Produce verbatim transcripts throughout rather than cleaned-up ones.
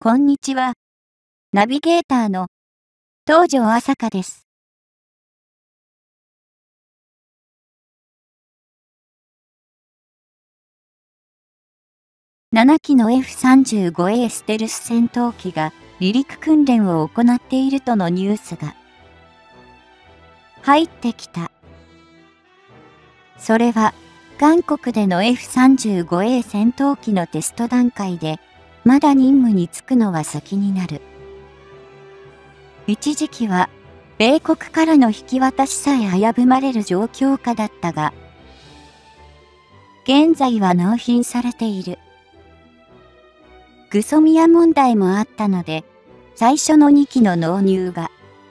こんにちは。ナビゲーターの東條朝香です。ななきの エフさんじゅうごエー ステルス戦闘機が離陸訓練を行っているとのニュースが入ってきた。それは韓国での エフさんじゅうごエー 戦闘機のテスト段階で、まだ任務に就くのは先になる。一時期は米国からの引き渡しさえ危ぶまれる状況下だったが、現在は納品されている。グソミア問題もあったので、最初のにきの納入が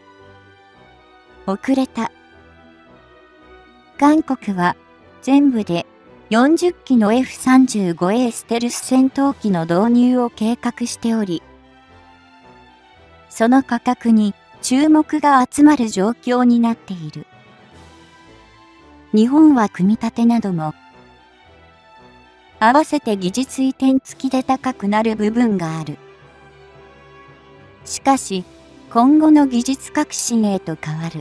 遅れた。韓国は全部でよんじゅっきの エフさんじゅうごエー ステルス戦闘機の導入を計画しており、その価格に注目が集まる状況になっている。日本は組み立てなども合わせて技術移転付きで高くなる部分がある。しかし、今後の技術革新へと変わる。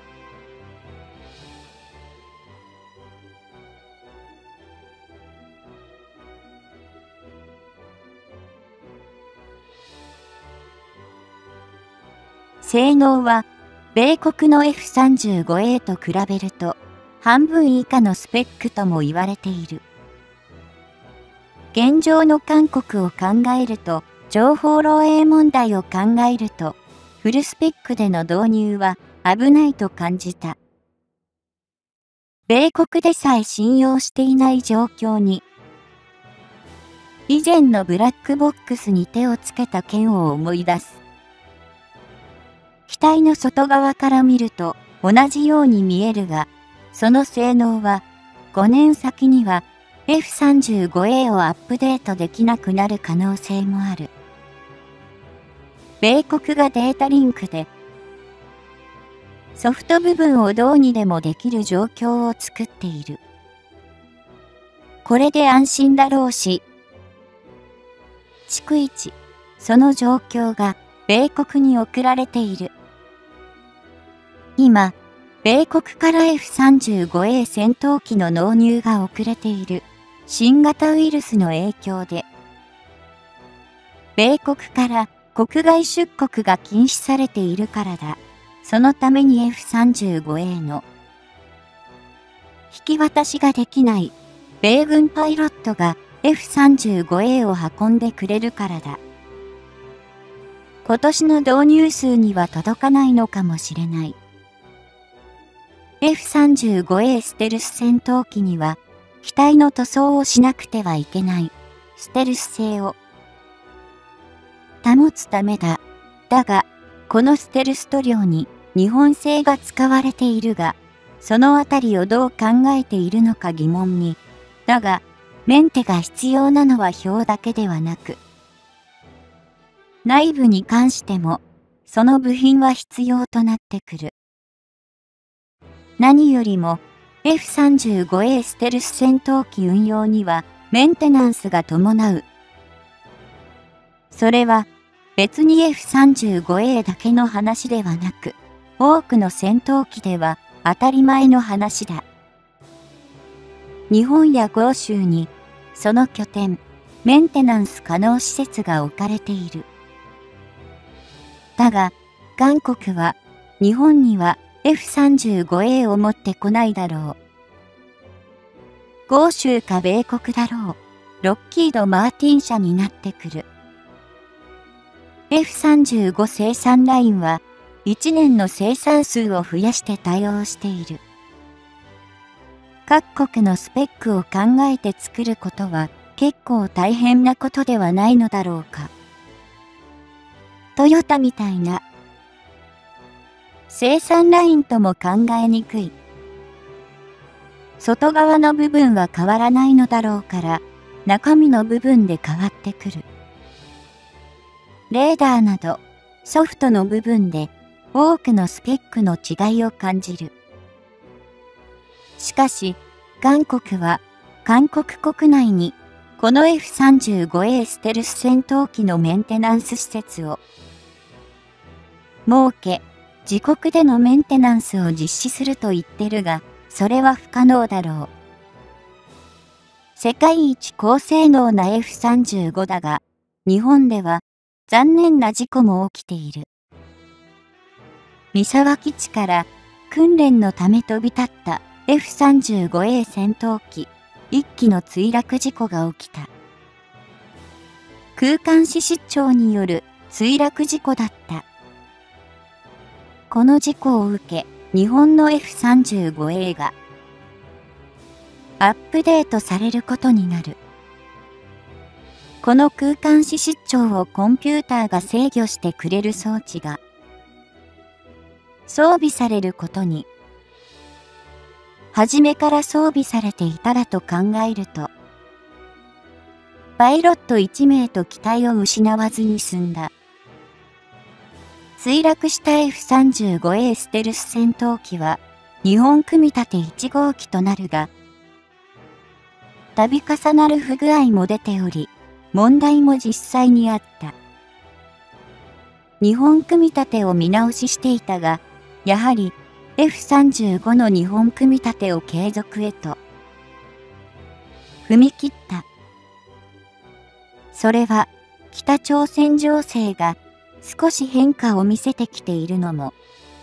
性能は、米国の エフさんじゅうごエー と比べると、半分以下のスペックとも言われている。現状の韓国を考えると、情報漏洩問題を考えると、フルスペックでの導入は危ないと感じた。米国でさえ信用していない状況に、以前のブラックボックスに手をつけた件を思い出す。機体の外側から見ると同じように見えるが、その性能はごねん先には エフさんじゅうごエー をアップデートできなくなる可能性もある。米国がデータリンクでソフト部分をどうにでもできる状況を作っている。これで安心だろうし、逐一、その状況が米国に送られている。今、米国から エフさんじゅうごエー 戦闘機の納入が遅れている新型ウイルスの影響で、米国から国外出国が禁止されているからだ。そのために エフさんじゅうごエー の引き渡しができない米軍パイロットが エフさんじゅうごエー を運んでくれるからだ。今年の導入数には届かないのかもしれない。エフさんじゅうごエー ステルス戦闘機には機体の塗装をしなくてはいけないステルス性を保つためだ。だが、このステルス塗料に日本製が使われているが、そのあたりをどう考えているのか疑問に。だが、メンテが必要なのは表だけではなく、内部に関しても、その部品は必要となってくる。何よりも、エフさんじゅうごエー ステルス戦闘機運用にはメンテナンスが伴う。それは、別に エフさんじゅうごエー だけの話ではなく、多くの戦闘機では当たり前の話だ。日本や豪州に、その拠点、メンテナンス可能施設が置かれている。だが、韓国は、日本には エフさんじゅうごエー を持ってこないだろう。豪州か米国だろう。ロッキード・マーティン社になってくる。エフさんじゅうご 生産ラインはいちねんの生産数を増やして対応している。各国のスペックを考えて作ることは結構大変なことではないのだろうか。トヨタみたいな生産ラインとも考えにくい。外側の部分は変わらないのだろうから、中身の部分で変わってくる。レーダーなどソフトの部分で多くのスペックの違いを感じる。しかし、韓国は韓国国内にこの エフさんじゅうごエー ステルス戦闘機のメンテナンス施設を設け、自国でのメンテナンスを実施すると言ってるが、それは不可能だろう。世界一高性能な エフさんじゅうご だが、日本では残念な事故も起きている。三沢基地から訓練のため飛び立った エフさんじゅうごエー 戦闘機いっきの墜落事故が起きた。空間支出張による墜落事故だった。この事故を受け、日本の エフさんじゅうごエー がアップデートされることになる。この空間支出張をコンピューターが制御してくれる装置が装備されることに、初めから装備されていたらと考えると、パイロットいちめいと機体を失わずに済んだ。墜落した エフさんじゅうごエー ステルス戦闘機は、日本組み立ていちごうきとなるが、度重なる不具合も出ており、問題も実際にあった。日本組み立てを見直ししていたが、やはり エフさんじゅうご の日本組み立てを継続へと踏み切った。それは北朝鮮情勢が少し変化を見せてきているのも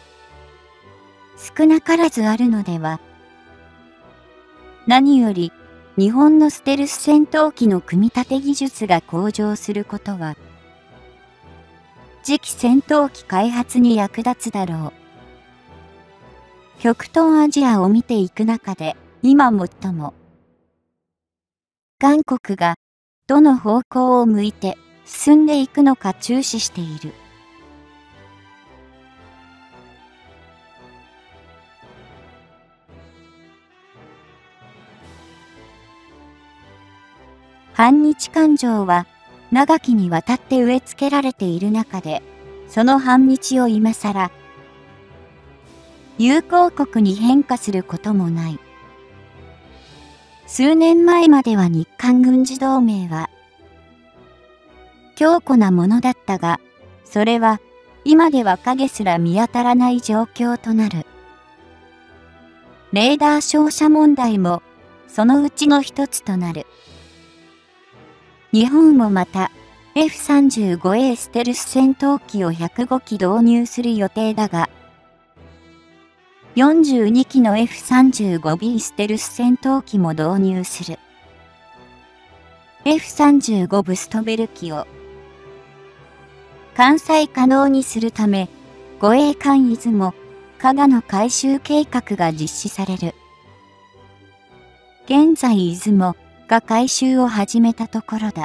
少なからずあるのでは。何より日本のステルス戦闘機の組み立て技術が向上することは次期戦闘機開発に役立つだろう。極東アジアを見ていく中で今最も韓国がどの方向を向いて進んでいくのか注視している。反日感情は長きにわたって植え付けられている中で、その反日を今更友好国に変化することもない。数年前までは日韓軍事同盟は強固なものだったが、それは今では影すら見当たらない状況となる。レーダー照射問題もそのうちの一つとなる。日本もまた エフさんじゅうごエー ステルス戦闘機をひゃくごき導入する予定だが、よんじゅうにきの エフさんじゅうごビー ステルス戦闘機も導入する。エフさんじゅうご ブストベル機を艦載可能にするため、護衛艦出雲、加賀の改修計画が実施される。現在出雲が改修を始めたところだ。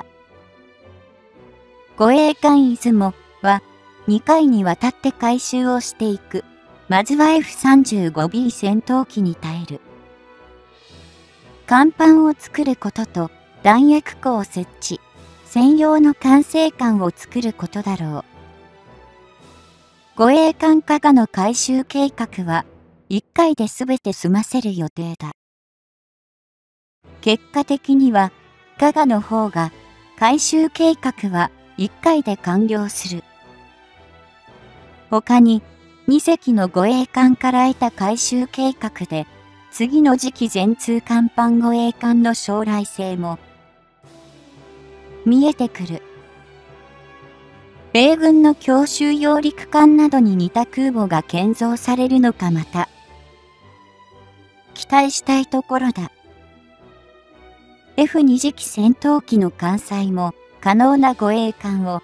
護衛艦出雲はにかいにわたって改修をしていく。まずは エフさんじゅうごビー 戦闘機に耐える。甲板を作ることと弾薬庫を設置、専用の管制艦を作ることだろう。護衛艦加賀の改修計画はいっかいで全て済ませる予定だ。結果的には加賀の方が改修計画はいっかいで完了する。他ににせきの護衛艦から得た改修計画で次の次期全通甲板護衛艦の将来性も見えてくる。米軍の強襲揚陸艦などに似た空母が建造されるのかまた期待したいところだ。エフに 次期戦闘機の艦載も可能な護衛艦を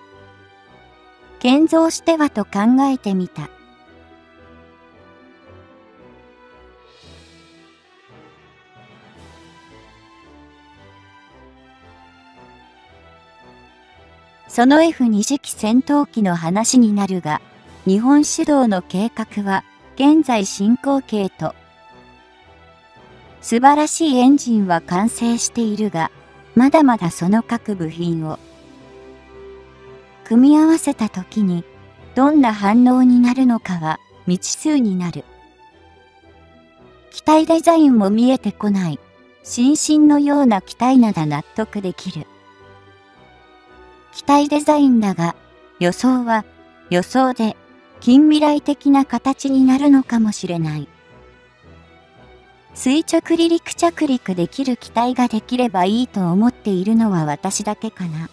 建造してはと考えてみた。その エフに 次期戦闘機の話になるが、日本主導の計画は現在進行形と、素晴らしいエンジンは完成しているが、まだまだその各部品を組み合わせたときにどんな反応になるのかは未知数になる。機体デザインも見えてこない。 新進のような機体なら納得できる。機体デザインだが、予想は予想で近未来的な形になるのかもしれない。垂直離陸着陸できる機体ができればいいと思っているのは私だけかな。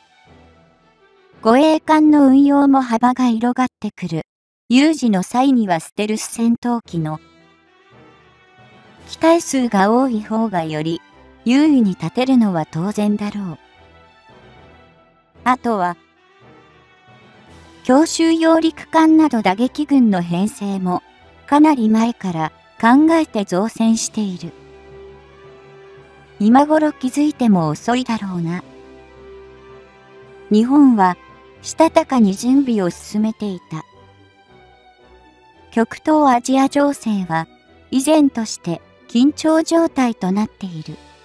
護衛艦の運用も幅が広がってくる。有事の際にはステルス戦闘機の機体数が多い方がより優位に立てるのは当然だろう。あとは、強襲揚陸艦など打撃群の編成もかなり前から考えて造船している。今頃気づいても遅いだろうな。日本はしたたかに準備を進めていた。極東アジア情勢は依然として緊張状態となっている。